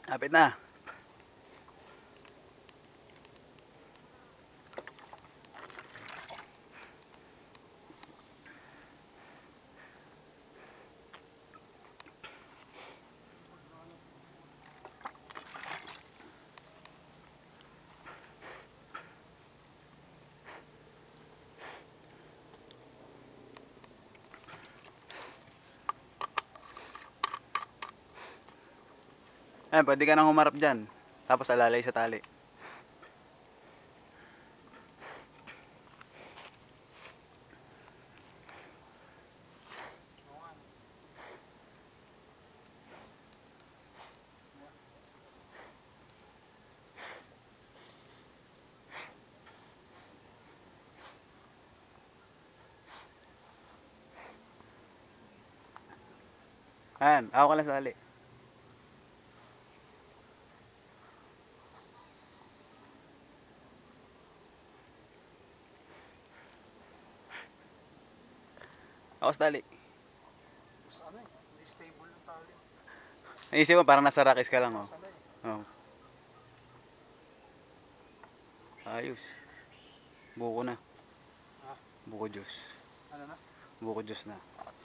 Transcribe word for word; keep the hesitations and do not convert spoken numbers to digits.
Kapit na. Ayan, pwede ka nang humarap dyan. Tapos alalay sa tali. Ayan, ako ka lang sa tali. Ako sa tali. Ano eh, hindi stable yung tali. Naisip mo, parang nasa rakis ka lang, oh. Sanay. Oh. Ayos. Buko na. Ah, Buko juice. ano na? Buko juice na.